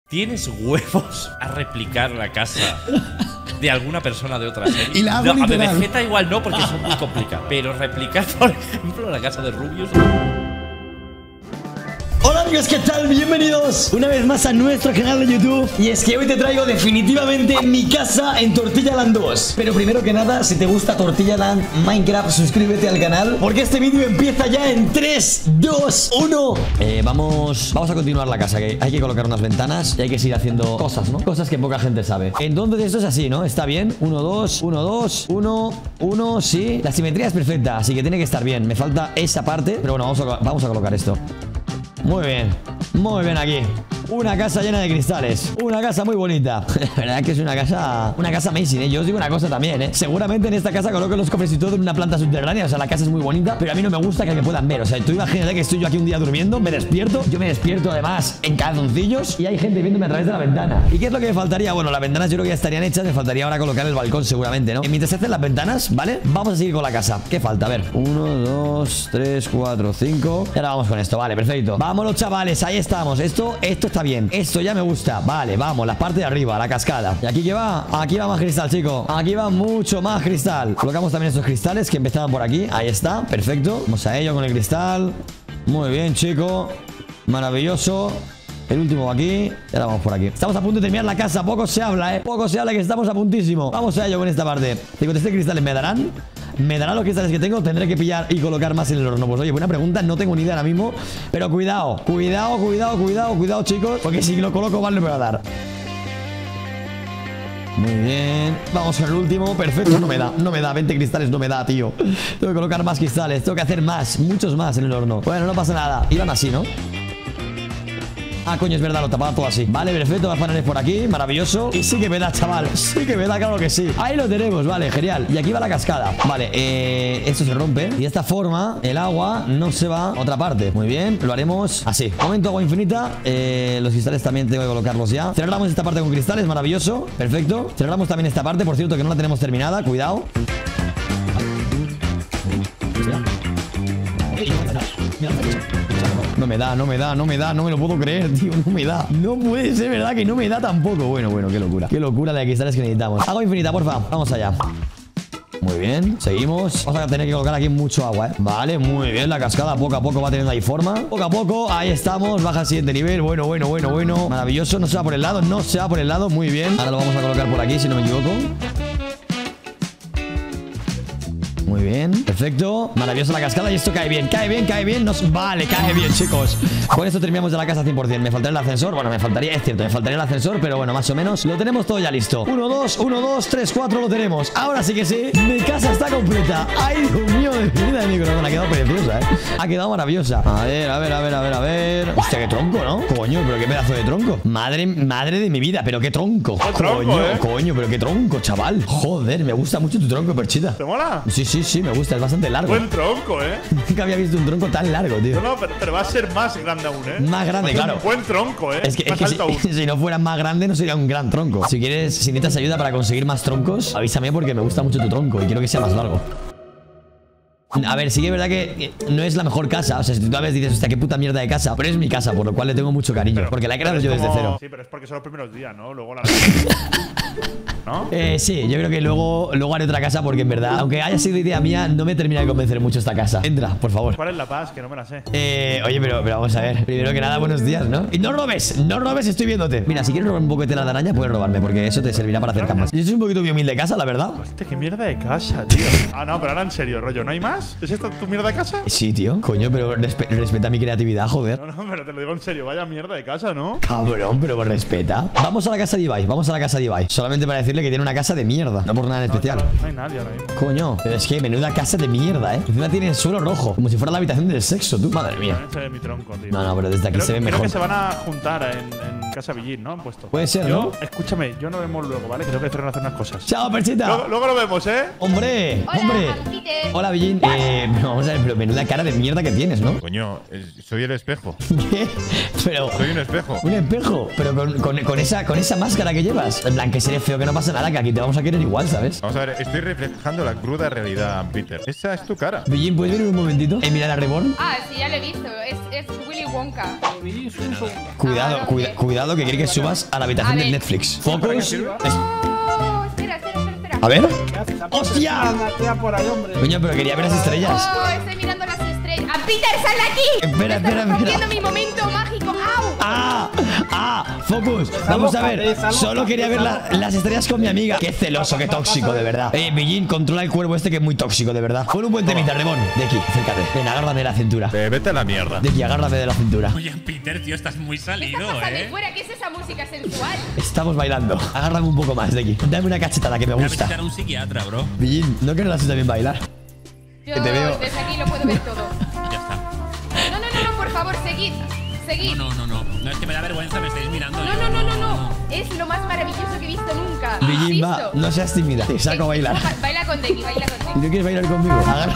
¿Tienes huevos a replicar la casa de alguna persona de otra serie? Y la hago no, a literal. Vegeta igual no, porque son muy complicadas. Pero replicar, por ejemplo, la casa de Rubius. Hola amigos, ¿qué tal? Bienvenidos una vez más a nuestro canal de YouTube. Y es que hoy te traigo definitivamente mi casa en Tortilla Land 2. Pero primero que nada, si te gusta Tortilla Land Minecraft, suscríbete al canal, porque este vídeo empieza ya en 3, 2, 1. Vamos a continuar la casa, que hay que colocar unas ventanas y hay que seguir haciendo cosas, ¿no? Cosas que poca gente sabe. Entonces esto es así, ¿no? Está bien, 1, 2, 1, 2, 1, 1, sí. La simetría es perfecta, así que tiene que estar bien. Me falta esa parte, pero bueno, vamos a colocar esto. Muy bien aquí. Una casa llena de cristales. Una casa muy bonita. La verdad que es una casa amazing, ¿eh? Yo os digo una cosa también, ¿eh? Seguramente en esta casa coloco los cofres y todo en una planta subterránea. O sea, la casa es muy bonita, pero a mí no me gusta que me puedan ver. O sea, tú imagínate que estoy yo aquí un día durmiendo, me despierto. Yo me despierto además en calzoncillos y hay gente viéndome a través de la ventana. ¿Y qué es lo que me faltaría? Bueno, las ventanas yo creo que ya estarían hechas. Me faltaría ahora colocar el balcón seguramente, ¿no? Y mientras se hacen las ventanas, ¿vale? Vamos a seguir con la casa. ¿Qué falta? A ver, 1, 2, 3, 4, 5. Y ahora vamos con esto, vale, perfecto. Vámonos, chavales, ahí estamos. Esto está bien. Esto ya me gusta. Vale, vamos, la parte de arriba, la cascada. ¿Y aquí qué va? Aquí va más cristal, chico. Aquí va mucho más cristal. Colocamos también estos cristales que empezaban por aquí. Ahí está, perfecto. Vamos a ello con el cristal. Muy bien, chico. Maravilloso. El último va aquí. Y ahora vamos por aquí. Estamos a punto de terminar la casa. Poco se habla, ¿eh? Poco se habla, que estamos a puntísimo. Vamos a ello con esta parte. Digo, ¿este cristales me darán? ¿Me darán los cristales que tengo? Tendré que pillar y colocar más en el horno. Pues oye, buena pregunta, no tengo ni idea ahora mismo. Pero cuidado, chicos, porque si lo coloco mal no me va a dar. Muy bien, vamos con el último. Perfecto, no me da 20 cristales, no me da, tío. Tengo que colocar más cristales, tengo que hacer más, muchos más en el horno. Bueno, no pasa nada, iban así, ¿no? Ah, coño, es verdad, lo tapaba todo así. Vale, perfecto, más paneles por aquí, maravilloso. Y sí que me da, chaval, sí que me da, claro que sí. Ahí lo tenemos, vale, genial. Y aquí va la cascada. Vale, esto se rompe. Y de esta forma, el agua no se va a otra parte. Muy bien, lo haremos así. Momento, agua infinita. Los cristales también tengo que colocarlos ya. Cerramos esta parte con cristales, maravilloso. Perfecto. Cerramos también esta parte, por cierto, que no la tenemos terminada. Cuidado. No me da, no me lo puedo creer, tío, no me da. No puede ser verdad que no me da tampoco. Bueno, qué locura. Qué locura la de cristales que necesitamos. Agua infinita, porfa, vamos allá. Muy bien, seguimos. Vamos a tener que colocar aquí mucho agua, ¿eh? Vale, muy bien, la cascada poco a poco va teniendo ahí forma. Poco a poco, ahí estamos, baja al siguiente nivel. Bueno. Maravilloso, no se va por el lado, muy bien. Ahora lo vamos a colocar por aquí, si no me equivoco. Muy bien, perfecto, maravillosa la cascada. Y esto cae bien. Vale, cae bien, chicos. Con esto terminamos de la casa 100%. Me faltaría el ascensor, bueno, es cierto, me faltaría el ascensor, pero bueno, más o menos lo tenemos todo ya listo. 1, 2, 3, 4, lo tenemos. Ahora sí que sí, mi casa está completa. Ay, Dios mío, de mi vida de microondas. Ha quedado preciosa, ha quedado maravillosa. A ver. Hostia, qué tronco, ¿no? Coño, pero qué pedazo de tronco. Madre de mi vida, pero qué tronco. Coño, pero qué tronco, chaval. Joder, me gusta mucho tu tronco, Perchita. ¿Te mola? Sí, me gusta, es bastante largo. Buen tronco, Nunca había visto un tronco tan largo, tío. No, pero va a ser más grande aún, Más grande, claro. Un buen tronco, Es que si no fuera más grande no sería un gran tronco. Si necesitas ayuda para conseguir más troncos, avísame porque me gusta mucho tu tronco y quiero que sea más largo. A ver, sí que es verdad que no es la mejor casa. O sea, si tú a veces dices, hostia, qué puta mierda de casa, pero es mi casa, por lo cual le tengo mucho cariño. Porque la he creado yo desde cero. Sí, pero es porque son los primeros días, ¿no? Luego la... ¿No? Sí, yo creo que luego haré otra casa porque en verdad, aunque haya sido idea mía, no me termina de convencer mucho esta casa. Entra, por favor. ¿Cuál es la paz? Que no me la sé. Oye, pero vamos a ver. Primero que nada, buenos días, ¿no? Y no robes, estoy viéndote. Mira, si quieres robar un poco de tela de araña, puedes robarme, porque eso te servirá para hacer camas. Yo soy un poquito muy humilde de casa, la verdad. Hostia, qué mierda de casa, tío. Ah, no, pero ahora en serio, rollo, ¿no hay más? ¿Es esta tu mierda de casa? Sí, tío. Coño, pero respeta mi creatividad, joder. No, pero te lo digo en serio, vaya mierda de casa, ¿no? Cabrón, pero respeta. Vamos a la casa de Ibai, solamente para decirle que tiene una casa de mierda. No por nada en especial. No hay nadie ahora mismo. Coño, pero es que menuda casa de mierda, Encima tiene el suelo rojo, como si fuera la habitación del sexo, tú. Madre mía. Ese es mi tronco, tío. No, pero desde aquí se ve mejor. Creo que se van a juntar en Casa Villín, ¿no? Han puesto. Puede ser, ¿no? Escúchame, yo nos vemos luego, ¿vale? Que tengo que hacer unas cosas. Chao, Perchita. Luego lo vemos, Hombre. Hola, Villín. Vamos a ver, pero menuda cara de mierda que tienes, ¿no? Coño, soy el espejo. ¿Qué? Pero... Soy un espejo. Un espejo, pero con esa máscara que llevas. En plan, que seré feo, que no pasa nada, que aquí te vamos a querer igual, ¿sabes? Vamos a ver, estoy reflejando la cruda realidad, Peter. Esa es tu cara. Villín, ¿puedes venir un momentito? Mirar a Reborn. Ah, sí, ya lo he visto. Es Willy Wonka. Cuidado cuidado que quiere que subas a la habitación A del ver. Netflix. Focus. Oh, espera. A ver. ¡Hostia! ¡Hostia! Por ahí, hombre. Coño, pero quería ver las estrellas. Oh, estoy mirando las estrellas. ¡Ah, Peter, sal de aquí! Espera, Me estás espera. rompiendo mi momento mágico. ¡Au! Focus. Vamos a ver. Solo quería ver las estrellas con mi amiga. Qué celoso, qué tóxico, de verdad. Billín, controla el cuervo este que es muy tóxico, de verdad. Pon un buen temita, Remón. De aquí, acércate. Ven, agárrame de la cintura. Vete a la mierda. De aquí, agárrame de la cintura. Oye, Peter, tío, estás muy ¿Qué salido, está pasando ahí fuera? ¿Qué es esa música sensual? Estamos bailando. Agárrame un poco más de aquí. Dame una cachetada que me Voy a gusta. visitar a un psiquiatra, bro. Billín, ¿no que no la haces también bailar? Yo Que te veo. desde aquí lo puedo ver todo. Ya está. No, por favor, seguid. Seguid. No, es que me da vergüenza, me estáis mirando. No. Es lo más maravilloso que he visto nunca. Billín, va, Insisto. no seas tímida. Te saco a bailar. Baila con Deki, baila con ¿Y Deki. no quieres bailar conmigo? Agarra.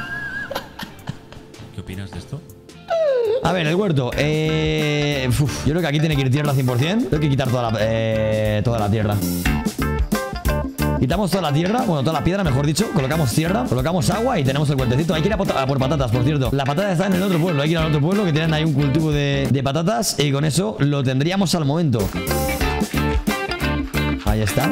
¿Qué opinas de esto? A ver, el huerto. Yo creo que aquí tiene que ir tierra 100%. Tengo que quitar toda la tierra. Quitamos toda la tierra, bueno, toda la piedra, mejor dicho. Colocamos tierra, colocamos agua y tenemos el huertecito. Hay que ir a por patatas, por cierto. Las patatas están en el otro pueblo. Hay que ir al otro pueblo que tienen ahí un cultivo de patatas. Y con eso lo tendríamos al momento. Ahí está.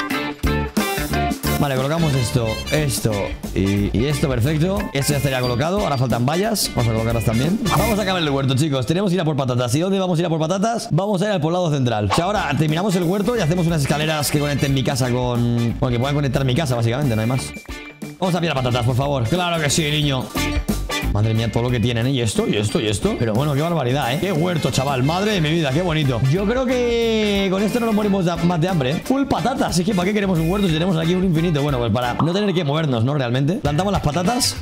Vale, colocamos esto y esto, perfecto. Esto ya estaría colocado, ahora faltan vallas. Vamos a colocarlas también. Vamos a acabar el huerto, chicos. Tenemos que ir a por patatas. ¿Y dónde vamos a ir a por patatas? Vamos a ir al poblado central. O sea, ahora terminamos el huerto y hacemos unas escaleras que conecten mi casa con... Bueno, que puedan conectar mi casa, básicamente, no hay más. Vamos a pillar patatas, por favor. Claro que sí, niño. Madre mía, todo lo que tienen, ¿eh? Y esto. Pero bueno, qué barbaridad, ¿eh? Qué huerto, chaval. Madre de mi vida, qué bonito. Yo creo que con esto no nos morimos más de hambre, ¿eh? Full patatas. Es que ¿para qué queremos un huerto si tenemos aquí un infinito? Bueno, pues para no tener que movernos, ¿no? Realmente. Plantamos las patatas.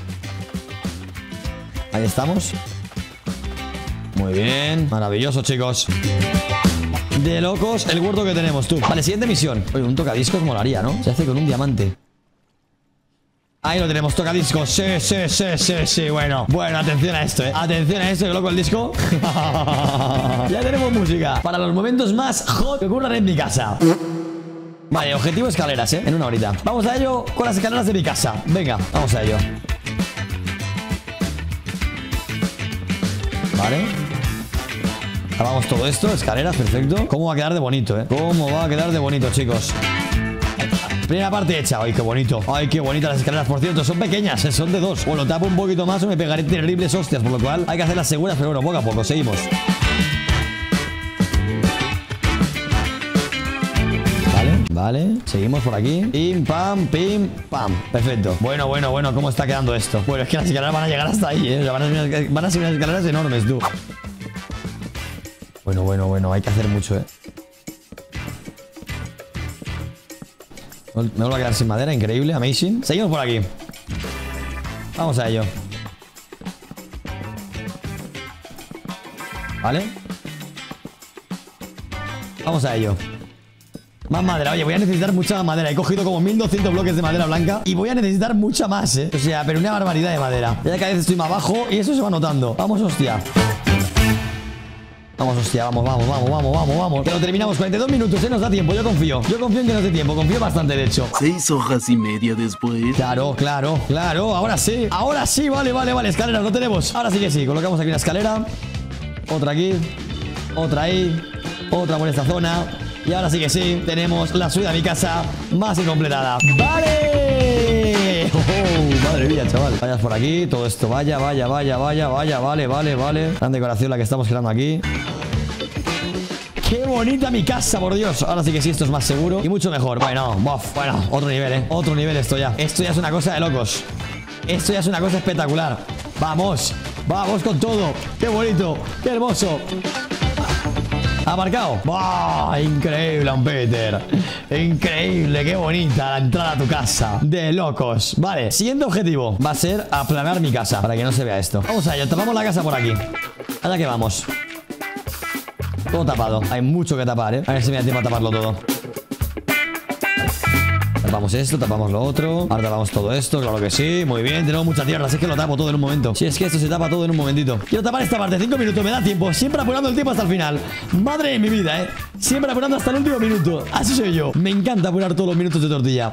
Ahí estamos. Muy bien. Maravilloso, chicos. De locos el huerto que tenemos, tú. Vale, siguiente misión. Oye, un tocadiscos molaría, ¿no? Se hace con un diamante. Ahí lo tenemos, tocadiscos. Sí. Bueno, atención a esto, Atención a esto, que loco el disco. Ya tenemos música para los momentos más hot que ocurran en mi casa. Vale, objetivo escaleras, en una horita. Vamos a ello con las escaleras de mi casa. Venga, vamos a ello. Vale. Acabamos todo esto, escaleras, perfecto. ¿Cómo va a quedar de bonito, ¿Cómo va a quedar de bonito, chicos? Primera parte hecha. Ay, qué bonito. Ay, qué bonitas las escaleras. Por cierto, son pequeñas, son de 2. Bueno, tapo un poquito más o me pegaré terribles hostias. Por lo cual hay que hacerlas seguras, pero bueno, poco a poco. Seguimos. Vale. Seguimos por aquí. Pim, pam. Perfecto. Bueno. ¿Cómo está quedando esto? Bueno, es que las escaleras van a llegar hasta ahí, O sea, van a ser unas escaleras enormes, tú. Bueno. Hay que hacer mucho, Me vuelvo a quedar sin madera, increíble, amazing. Seguimos por aquí. Vamos a ello. ¿Vale? Vamos a ello. Más madera, oye, voy a necesitar mucha más madera. He cogido como 1200 bloques de madera blanca y voy a necesitar mucha más, O sea, pero una barbaridad de madera. Ya cada vez estoy más bajo y eso se va notando. Vamos, hostia. Vamos, Que lo terminamos, 42 minutos, nos da tiempo, yo confío en que nos dé tiempo, confío bastante, de hecho. 6 hojas y media después. Claro, ahora sí, vale, escaleras lo tenemos. Ahora sí que sí, colocamos aquí una escalera. Otra aquí, otra ahí, otra por esta zona. Y ahora sí que sí, tenemos la subida a mi casa más que completada. ¡Vale! Madre mía, chaval. Vayas por aquí, todo esto, vaya, vale. Gran decoración la que estamos creando aquí. ¡Qué bonita mi casa, por Dios! Ahora sí que sí, esto es más seguro y mucho mejor. Bueno, otro nivel, Otro nivel esto ya. Esto ya es una cosa de locos. Esto ya es una cosa espectacular. Vamos con todo. ¡Qué bonito! ¡Qué hermoso! Aparcado. ¡Bah! Increíble, Peter. Increíble, qué bonita la entrada a tu casa. De locos. Vale, siguiente objetivo va a ser aplanar mi casa para que no se vea esto. Vamos a ello, tapamos la casa por aquí. Allá que vamos. Todo tapado, hay mucho que tapar, A ver si me da tiempo a taparlo todo. Tapamos esto, tapamos lo otro. Ahora tapamos todo esto, claro que sí. Muy bien, tenemos mucha tierra, así que lo tapo todo en un momento. Si es que esto se tapa todo en un momentito. Quiero tapar esta parte, 5 minutos, me da tiempo. Siempre apurando el tiempo hasta el final. Madre de mi vida, Siempre apurando hasta el último minuto. Así soy yo. Me encanta apurar todos los minutos de tortilla.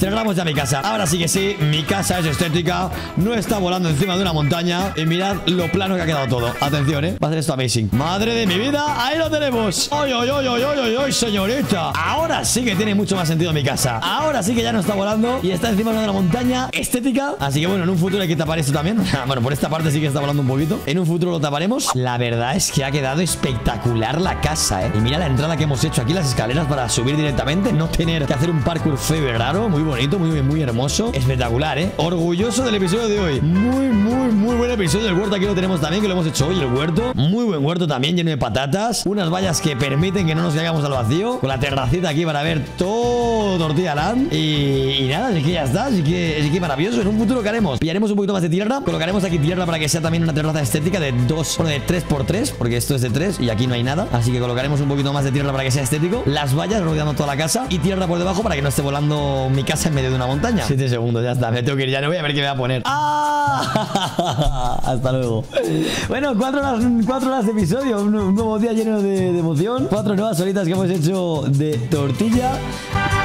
cerramos ya mi casa. Ahora sí que sí, mi casa es estética, no está volando encima de una montaña. Y mirad lo plano que ha quedado todo. Atención, va a ser esto amazing. Madre de mi vida, ahí lo tenemos. ¡Ay, ay, ay, ay, ay, ay, señorita! Ahora sí que tiene mucho más sentido mi casa. Ahora sí que ya no está volando y está encima de una montaña estética. Así que bueno, en un futuro hay que tapar esto también. Bueno, por esta parte sí que está volando un poquito. En un futuro lo taparemos. La verdad es que ha quedado espectacular la casa, Y mira la entrada que hemos hecho aquí, las escaleras para subir directamente, no tener que hacer un parkour feo y raro. Muy bonito, muy hermoso. Espectacular, orgulloso del episodio de hoy. Muy buen episodio. El huerto aquí lo tenemos también, que lo hemos hecho hoy, el huerto. Muy buen huerto también, lleno de patatas. Unas vallas que permiten que no nos caigamos al vacío. Con la terracita aquí para ver todo Tortilla Land. Y nada, así que ya está. Así que maravilloso. En un futuro, ¿qué haremos? Pillaremos un poquito más de tierra. Colocaremos aquí tierra para que sea también una terraza estética de 3x3, porque esto es de 3 y aquí no hay nada. Así que colocaremos un poquito más de tierra para que sea estético. Las vallas rodeando toda la casa y tierra por debajo para que no esté volando mi casa en medio de una montaña. 7 segundos, ya está. Me tengo que ir, ya no voy a ver qué me va a poner. ¡Ah! Hasta luego. Bueno, 4 horas de episodio. Un nuevo día lleno de emoción. 4 nuevas horitas que hemos hecho de tortilla.